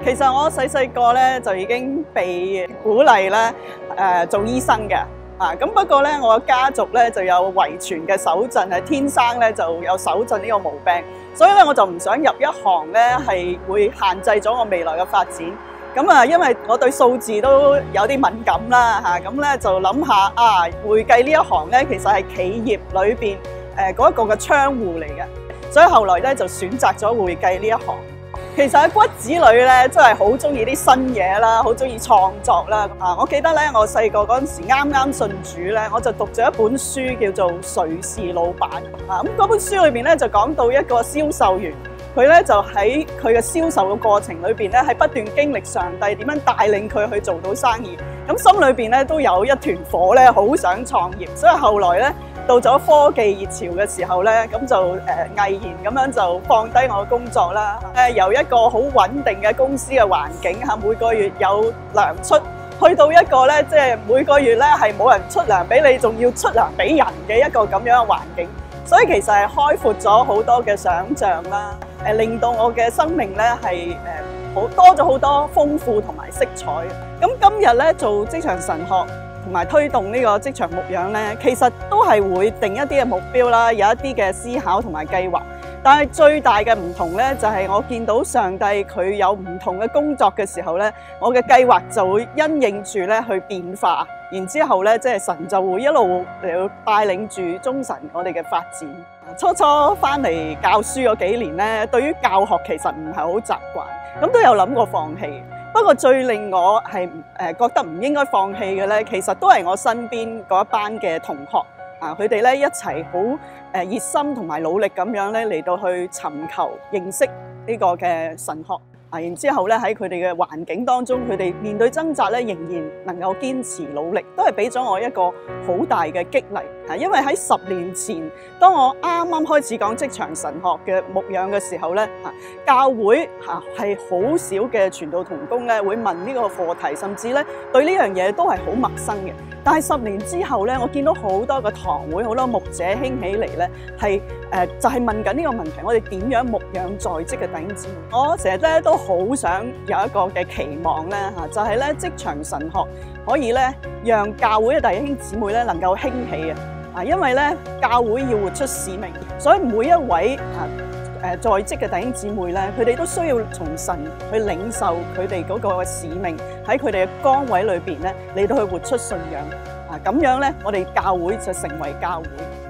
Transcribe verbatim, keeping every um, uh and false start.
其實我細細個咧就已經被鼓勵咧誒做醫生嘅啊，咁不過咧我家族咧就有遺傳嘅手震，係天生咧就有手震呢個毛病，所以咧我就唔想入一行咧係會限制咗我未來嘅發展。咁啊，因為我對數字都有啲敏感啦嚇，咁咧就諗下啊，會計呢一行咧其實係企業裏邊誒嗰一個嘅窗戶嚟嘅，所以後來咧就選擇咗會計呢一行。其實喺骨子裏咧，真係好中意啲新嘢啦，好中意創作啦。啊，我記得咧，我細個嗰陣時啱啱信主咧，我就讀咗一本書叫做《誰是老闆》啊。咁嗰本書裏邊咧就講到一個銷售員，佢咧就喺佢嘅銷售嘅過程裏邊咧，係不斷經歷上帝點樣帶領佢去做到生意。咁心裏邊咧都有一團火咧，好想創業。所以後來咧，到咗科技熱潮嘅時候咧，咁就誒、呃、毅然咁樣就放低我嘅工作啦。誒、呃、由一個好穩定嘅公司嘅環境嚇，每個月有糧出，去到一個咧即係每個月咧係冇人出糧俾你，仲要出糧俾人嘅一個咁樣嘅環境。所以其實係開闊咗好多嘅想像啦，誒、呃、令到我嘅生命咧係誒好多咗好多豐富同埋色彩。咁今日咧做職場神學，同埋推動呢個職場牧養咧，其實都係會定一啲嘅目標啦，有一啲嘅思考同埋計劃。但係最大嘅唔同咧，就係我見到上帝佢有唔同嘅工作嘅時候咧，我嘅計劃就會因應住咧去變化。然之後咧，即係神就會一路嚟帶領住中神我哋嘅發展。初初翻嚟教書嗰幾年咧，對於教學其實唔係好習慣，咁都有諗過放棄。不過最令我係誒覺得唔應該放棄嘅咧，其實都係我身邊嗰一班嘅同學啊，佢哋咧一齊好誒熱心同埋努力咁樣咧嚟到去尋求認識呢個嘅神學啊，然之後咧喺佢哋嘅環境當中，佢哋面對掙扎咧，仍然能夠堅持努力，都係俾咗我一個好大嘅激勵啊！因為喺十年前，當我啱啱開始講職場神學嘅牧養嘅時候咧，啊教會嚇係好少嘅傳道同工咧會問呢個課題，甚至咧對呢樣嘢都係好陌生嘅。但係十年之後咧，我見到好多個堂會，好多牧者興起嚟咧，係誒就係、是、問緊呢個問題：我哋點樣牧養在職嘅弟兄姊妹？我成日咧都好想有一個嘅期望咧嚇，就係咧職場神學可以咧讓教會嘅弟兄姊妹咧能夠興起啊！啊，因為咧教會要活出使命，所以每一位啊誒在職嘅弟兄姊妹咧，佢哋都需要從神去領受佢哋嗰個使命，喺佢哋嘅崗位裏邊咧嚟到去活出信仰啊！咁樣咧，我哋教會就成為教會。